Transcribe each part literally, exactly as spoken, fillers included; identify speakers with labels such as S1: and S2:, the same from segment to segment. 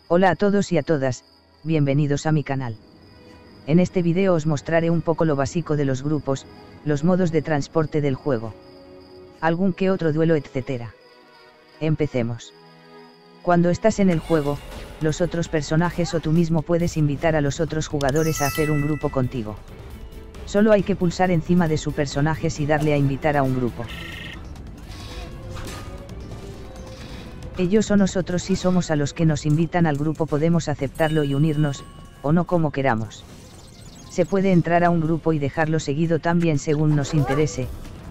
S1: Hola a todos y a todas, bienvenidos a mi canal. En este video os mostraré un poco lo básico de los grupos, los modos de transporte del juego, algún que otro duelo, etcétera. Empecemos. Cuando estás en el juego, los otros personajes o tú mismo puedes invitar a los otros jugadores a hacer un grupo contigo. Solo hay que pulsar encima de su personaje y darle a invitar a un grupo. Ellos o nosotros, si somos a los que nos invitan al grupo, podemos aceptarlo y unirnos, o no, como queramos. Se puede entrar a un grupo y dejarlo seguido también según nos interese.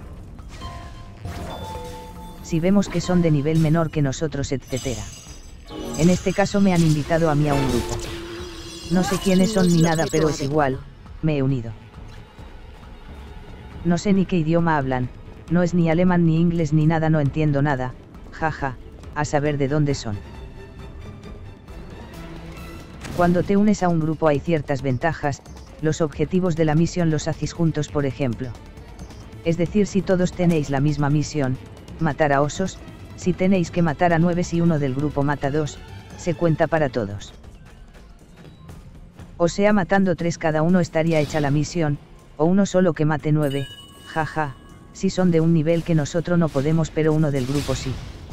S1: Si vemos que son de nivel menor que nosotros, etcétera. En este caso me han invitado a mí a un grupo. No sé quiénes son ni nada, pero es igual, me he unido. No sé ni qué idioma hablan, no es ni alemán ni inglés ni nada, no entiendo nada, jaja. A saber de dónde son. Cuando te unes a un grupo hay ciertas ventajas, los objetivos de la misión los hacéis juntos, por ejemplo. Es decir, si todos tenéis la misma misión, matar a osos, si tenéis que matar a nueve, si uno del grupo mata dos, se cuenta para todos. O sea, matando tres cada uno estaría hecha la misión, o uno solo que mate nueve, jaja, si son de un nivel que nosotros no podemos, pero uno del grupo sí.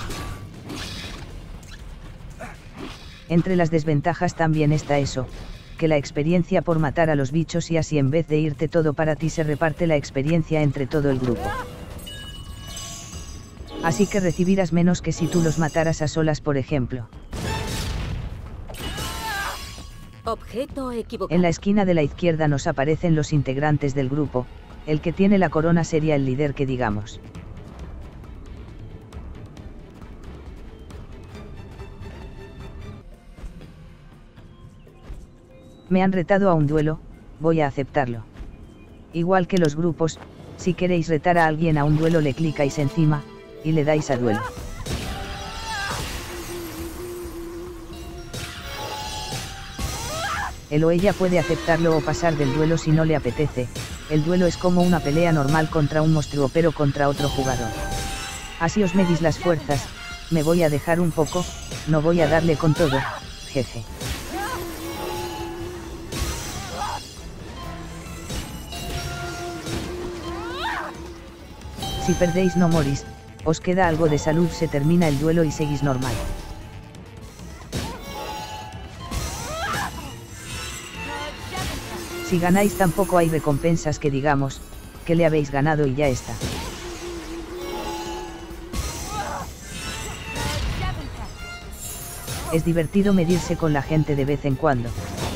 S1: Entre las desventajas también está eso, que la experiencia por matar a los bichos, y así en vez de irte todo para ti se reparte la experiencia entre todo el grupo. Así que recibirás menos que si tú los mataras a solas, por ejemplo.
S2: Objeto equivocado.
S1: En la esquina de la izquierda nos aparecen los integrantes del grupo, el que tiene la corona sería el líder, que digamos. Me han retado a un duelo, voy a aceptarlo. Igual que los grupos, si queréis retar a alguien a un duelo le clicáis encima, y le dais a duelo. Él o ella puede aceptarlo o pasar del duelo si no le apetece. El duelo es como una pelea normal contra un monstruo, pero contra otro jugador. Así os medís las fuerzas, me voy a dejar un poco, no voy a darle con todo, jeje. Si perdéis no morís, os queda algo de salud, se termina el duelo y seguís normal. Si ganáis tampoco hay recompensas que digamos, que le habéis ganado y ya está. Es divertido medirse con la gente de vez en cuando.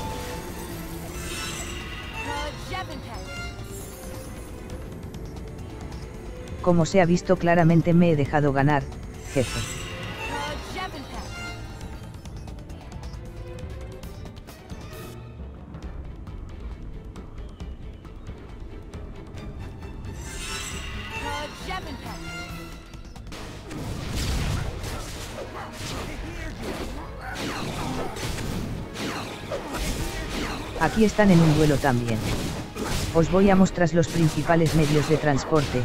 S1: Como se ha visto claramente, me he dejado ganar, jefe. Aquí están en un duelo también. Os voy a mostrar los principales medios de transporte.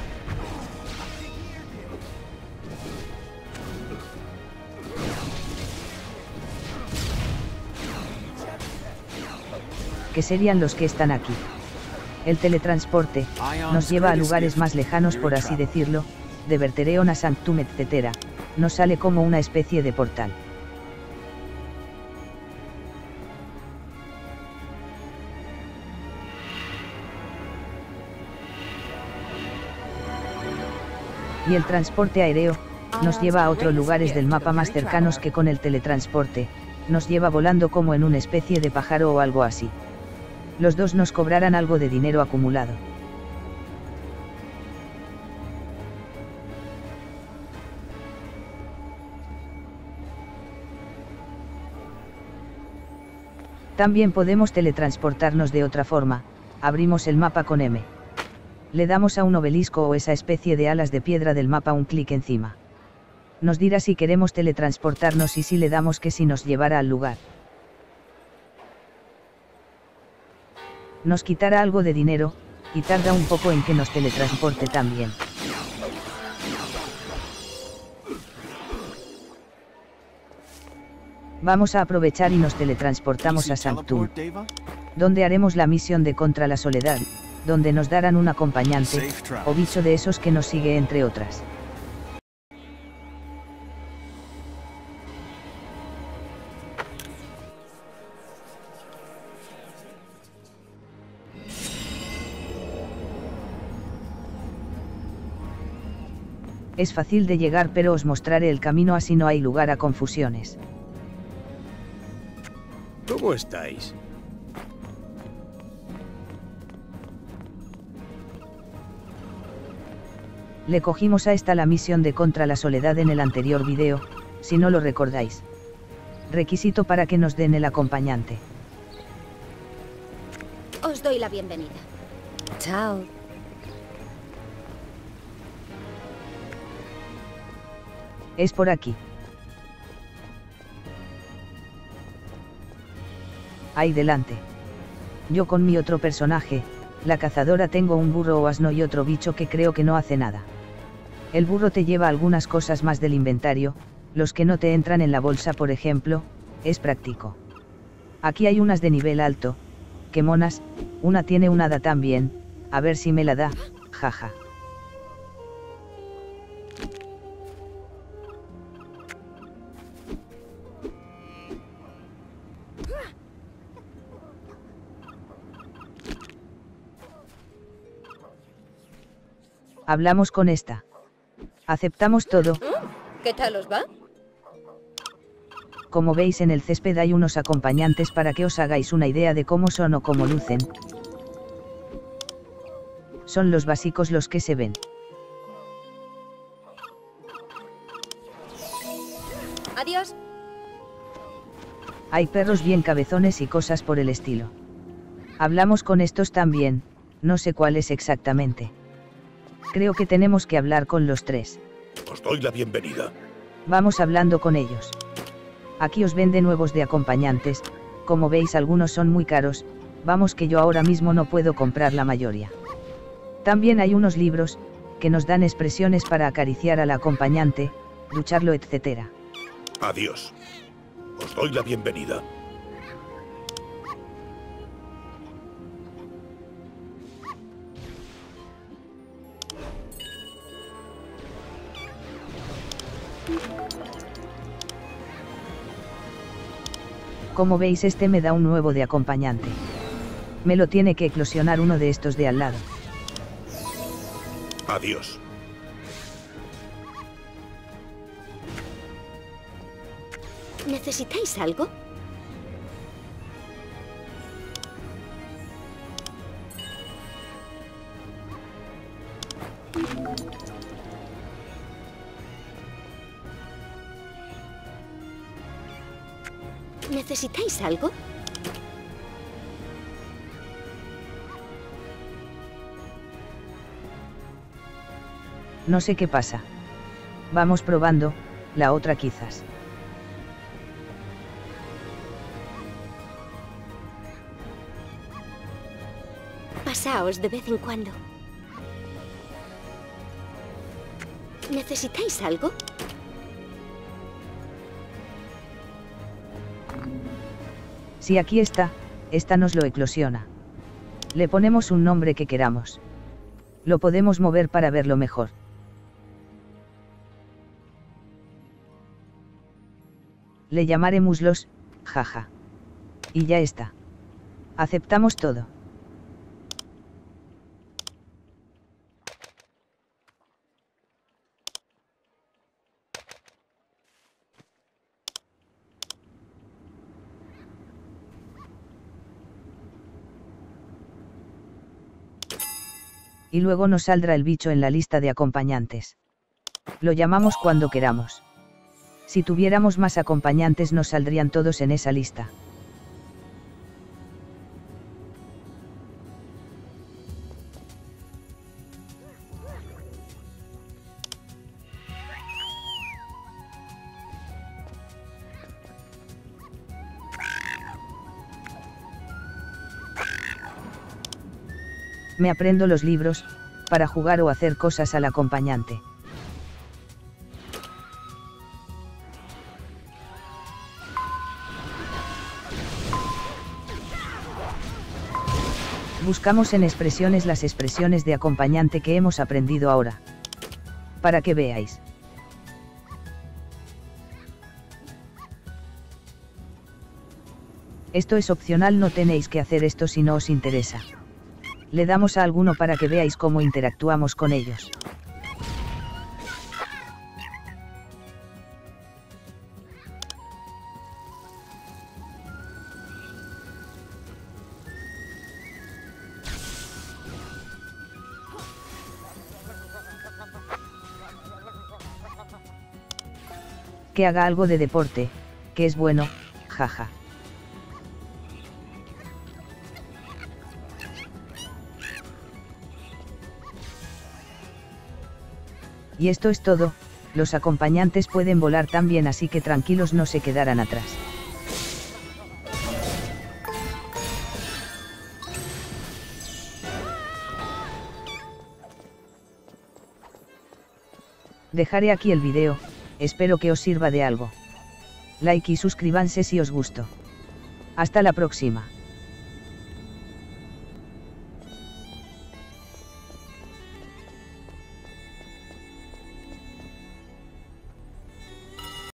S1: Que serían los que están aquí. El teletransporte nos lleva a lugares más lejanos, por así decirlo, de Vertereon a Sanctum, etcétera. Nos sale como una especie de portal. Y el transporte aéreo nos lleva a otros lugares del mapa más cercanos, que con el teletransporte nos lleva volando como en una especie de pájaro o algo así. Los dos nos cobrarán algo de dinero acumulado. También podemos teletransportarnos de otra forma. Abrimos el mapa con M. Le damos a un obelisco o esa especie de alas de piedra del mapa un clic encima. Nos dirá si queremos teletransportarnos y si le damos que sí nos llevará al lugar. Nos quitará algo de dinero, y tarda un poco en que nos teletransporte también. Vamos a aprovechar y nos teletransportamos a Sanctum, donde haremos la misión de Contra la Soledad, donde nos darán un acompañante, o bicho de esos que nos sigue entre otras. Es fácil de llegar, pero os mostraré el camino, así no hay lugar a confusiones.
S3: ¿Cómo estáis?
S1: Le cogimos a esta la misión de Contra la Soledad en el anterior video, si no lo recordáis. Requisito para que nos den el acompañante.
S2: Os doy la bienvenida. Chao.
S1: Es por aquí. Ahí delante. Yo con mi otro personaje, la cazadora, tengo un burro o asno y otro bicho que creo que no hace nada. El burro te lleva algunas cosas más del inventario, los que no te entran en la bolsa, por ejemplo, es práctico. Aquí hay unas de nivel alto, qué monas, una tiene una hada también, a ver si me la da, jaja. Hablamos con esta. Aceptamos todo.
S2: ¿Qué tal os va?
S1: Como veis, en el césped hay unos acompañantes para que os hagáis una idea de cómo son o cómo lucen. Son los básicos los que se ven.
S2: Adiós.
S1: Hay perros bien cabezones y cosas por el estilo. Hablamos con estos también, no sé cuáles exactamente. Creo que tenemos que hablar con los tres.
S3: Os doy la bienvenida.
S1: Vamos hablando con ellos. Aquí os vende nuevos de acompañantes, como veis algunos son muy caros, vamos que yo ahora mismo no puedo comprar la mayoría. También hay unos libros, que nos dan expresiones para acariciar al acompañante, ducharlo, etcétera.
S3: Adiós. Os doy la bienvenida.
S1: Como veis, este me da un nuevo de acompañante. Me lo tiene que eclosionar uno de estos de al lado.
S3: Adiós.
S2: ¿Necesitáis algo? ¿Necesitáis algo?
S1: No sé qué pasa. Vamos probando, la otra quizás.
S2: Pasaos de vez en cuando. ¿Necesitáis algo?
S1: Si aquí está, esta nos lo eclosiona. Le ponemos un nombre que queramos. Lo podemos mover para verlo mejor. Le llamaré muslos, jaja. Y ya está. Aceptamos todo. Y luego nos saldrá el bicho en la lista de acompañantes. Lo llamamos cuando queramos. Si tuviéramos más acompañantes nos saldrían todos en esa lista. Me aprendo los libros, para jugar o hacer cosas al acompañante. Buscamos en expresiones las expresiones de acompañante que hemos aprendido ahora. Para que veáis. Esto es opcional, no tenéis que hacer esto si no os interesa. Le damos a alguno para que veáis cómo interactuamos con ellos. Que haga algo de deporte, que es bueno, jaja. Y esto es todo, los acompañantes pueden volar también, así que tranquilos, no se quedarán atrás. Dejaré aquí el vídeo, espero que os sirva de algo. Like y suscríbanse si os gustó. Hasta la próxima.